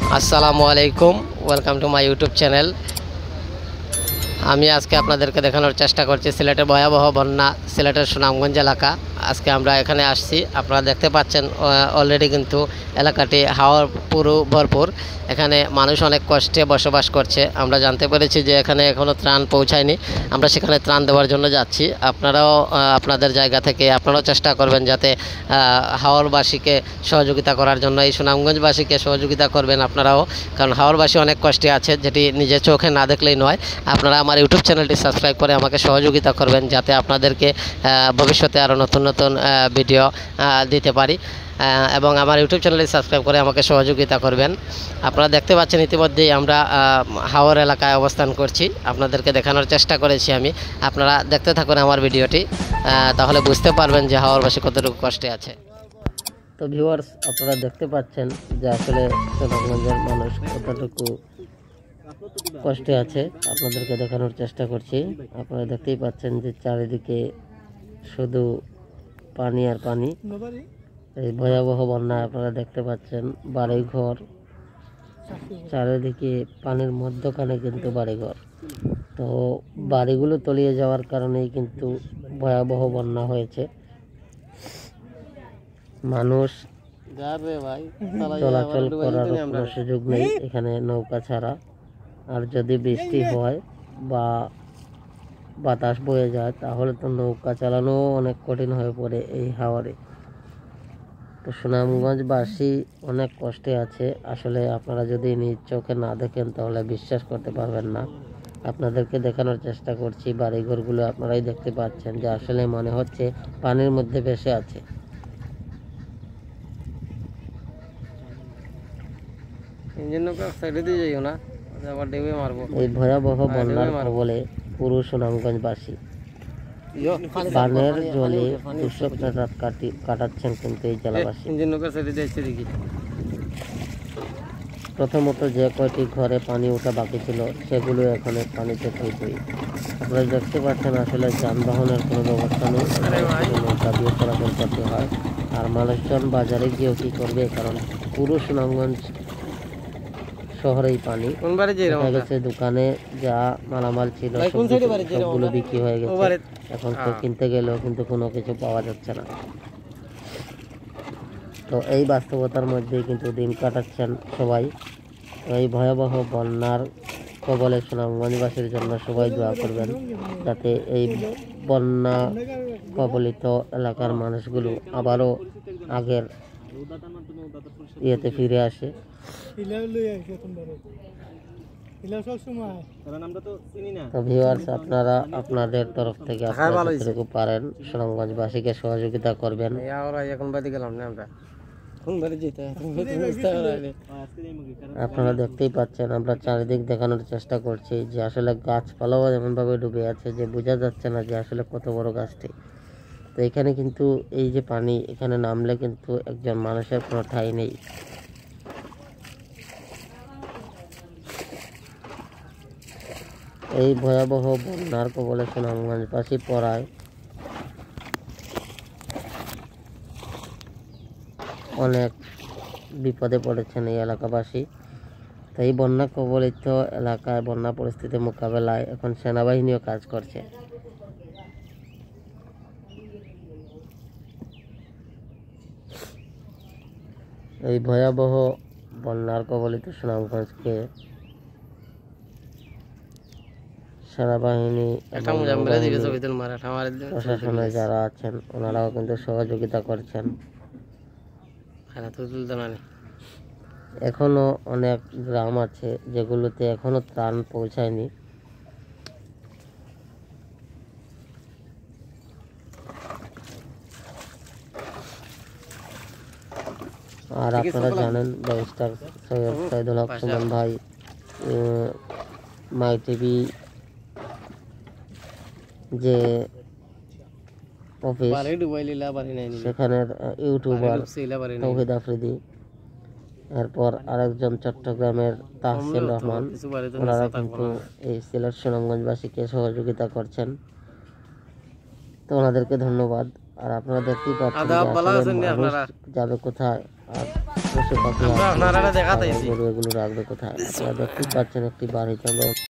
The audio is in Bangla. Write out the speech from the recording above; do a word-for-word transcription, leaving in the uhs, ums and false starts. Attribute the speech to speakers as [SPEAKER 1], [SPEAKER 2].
[SPEAKER 1] আসসালামু আলাইকুম, welcome to my YouTube channel. আমি আজকে আপনাদেরকে দেখানোর চেষ্টা করছি সিলেটের ভয়াবহ বন্যা, সিলেটের সুনামগঞ্জ এলাকা। আজকে আমরা এখানে আসছি, আপনারা দেখতে পাচ্ছেন অলরেডি কিন্তু এলাকাটি হাওয়ার পুরো ভরপুর। এখানে মানুষ অনেক কষ্টে বসবাস করছে। আমরা জানতে পেরেছি যে এখানে এখনও ত্রাণ পৌঁছায়নি। আমরা সেখানে ত্রাণ দেওয়ার জন্য যাচ্ছি। আপনারাও আপনাদের জায়গা থেকে আপনারাও চেষ্টা করবেন যাতে হাওরবাসীকে সহযোগিতা করার জন্য, এই সুনামগঞ্জবাসীকে সহযোগিতা করবেন আপনারাও, কারণ হাওরবাসী অনেক কষ্টে আছে, যেটি নিজের চোখে না দেখলেই নয়। আপনারা আমার ইউটিউব চ্যানেলটি সাবস্ক্রাইব করে আমাকে সহযোগিতা করবেন যাতে আপনাদেরকে ভবিষ্যতে আরও নতুন নতুন ভিডিও দিতে পারি, এবং আমার ইউটিউব চ্যানেলটি সাবস্ক্রাইব করে আমাকে সহযোগিতা করবেন। আপনারা দেখতে পাচ্ছেন ইতিমধ্যেই আমরা হাওর এলাকায় অবস্থান করছি, আপনাদেরকে দেখানোর চেষ্টা করেছি আমি। আপনারা দেখতে থাকুন আমার ভিডিওটি, তাহলে বুঝতে পারবেন যে হাওরবাসী কতটুকু কষ্টে আছে। তো ভিউয়ার্স, আপনারা দেখতে পাচ্ছেন যে আসলে সুনামগঞ্জের মানুষ কতটুকু কষ্টে আছে, আপনাদেরকে দেখানোর চেষ্টা করছি। আপনারা দেখতেই পাচ্ছেন যে চারিদিকে শুধু পানি আর পানি। এই ভয়াবহ বন্যায় আপনারা দেখতে পাচ্ছেন বাড়িঘর, চারিদিকে পানির মধ্যখানে কিন্তু বাড়িঘর। তো বাড়িগুলো তলিয়ে যাওয়ার কারণেই কিন্তু ভয়াবহ বন্যা হয়েছে। মানুষ চলাচল করার কোনো সুযোগ নেই এখানে নৌকা ছাড়া। আর যদি বৃষ্টি হয় বা বাতাস বয়ে যায় তাহলে তো নৌকা চালানো অনেক কঠিন হয়ে পড়ে এই হাওরে। তো সুনামগঞ্জবাসী অনেক কষ্টে আছে। আসলে আপনারা যদি নিজ চোখে না দেখেন তাহলে বিশ্বাস করতে পারবেন না। আপনাদেরকে দেখানোর চেষ্টা করছি বাড়িঘরগুলো, আপনারাই দেখতে পাচ্ছেন যে আসলে মনে হচ্ছে পানির মধ্যে ভেসে আছে। এই ভয়াবহ বন্যার কবলে পুরো সুনামগঞ্জবাসী বানের জলে দুঃস্বপ্ন রাত কাটাচ্ছেন কিন্তু এই জেলাবাসী। প্রথমত যে কয়টি ঘরে পানি ওঠা বাকি ছিল সেগুলো এখন পানিতে থই থই। আপনারা দেখতে পাচ্ছেন আসলে যানবাহনের কোনো ব্যবস্থা নেই, নৌকা দিয়ে চলাচল করতে হয়। আর মানুষজন বাজারে গিয়েও কি করবে, কারণ পুরো সুনামগঞ্জ শহরেই পানি। দেখা গেছে দোকানে যা মালামাল ছিল সবগুলো বিক্রি হয়ে গেছে। এখন তো কিনতে গেলেও কিন্তু কোনো কিছু পাওয়া যাচ্ছে না। তো এই বাস্তবতার মধ্যেই কিন্তু দিন কাটাচ্ছেন সবাই। এই ভয়াবহ বন্যার কবলে সুনামগঞ্জবাসীর জন্য সবাই দোয়া করবেন যাতে এই বন্যা কবলিত এলাকার মানুষগুলো আবারও আগের ইয়েতে ফিরে আসে। তো ভিউয়ার্স, আপনারা আপনাদের তরফ থেকে আপনারা যতটুকু পারেন সুনামগঞ্জবাসীকে সহযোগিতা করবেন। আপনারা দেখতেই পাচ্ছেন আমরা চারিদিক দেখানোর চেষ্টা করছি যে আসলে গাছপালাও এমনভাবে ডুবে আছে যে বোঝা যাচ্ছে না যে আসলে কত বড় গাছটি। তো এখানে কিন্তু এই যে পানি, এখানে নামলে কিন্তু একজন মানুষের কোনো ঠাঁই নেই। এই ভয়াবহ বন্যার কবলে সুনামগঞ্জবাসী পড়ায় অনেক বিপদে পড়েছেন এই এলাকাবাসী। তো এই বন্যা কবলিত এলাকায় বন্যা পরিস্থিতি মোকাবেলায় এখন সেনাবাহিনীও কাজ করছে। এই ভয়াবহ বন্যার কবলিত সুনামগঞ্জকে সেনাবাহিনী প্রশাসনে যারা আছেন ওনারাও কিন্তু সহযোগিতা করছেন। এখনো অনেক গ্রাম আছে যেগুলোতে এখনো ত্রাণ পৌঁছায়নি। আর আপনারা জানেন ব্যারিস্টার সৈয়দ সাইদুল হক সুমন ভাই মাই টিভি যে অফিস, সেখানের ইউটিউবার তৌহিদ আফ্রিদি, এরপর আরেকজন চট্টগ্রামের তাহসিন রহমান, ওনারা কিন্তু এই সিলেট সুনামগঞ্জবাসীকে সহযোগিতা করছেন। তো ওনাদেরকে ধন্যবাদ। আর আপনারা দেখতেই পাচ্ছেন মানুষ যাবে কোথায়। আর
[SPEAKER 2] পশু পাখি
[SPEAKER 1] আমরা
[SPEAKER 2] আছে,
[SPEAKER 1] আপনারা
[SPEAKER 2] ছাগল,
[SPEAKER 1] দেখাতেছি।
[SPEAKER 2] গরু এগুলো রাখবে কোথায়? আপনারা দেখতেই পাচ্ছেন একটি বাড়িতে আমরা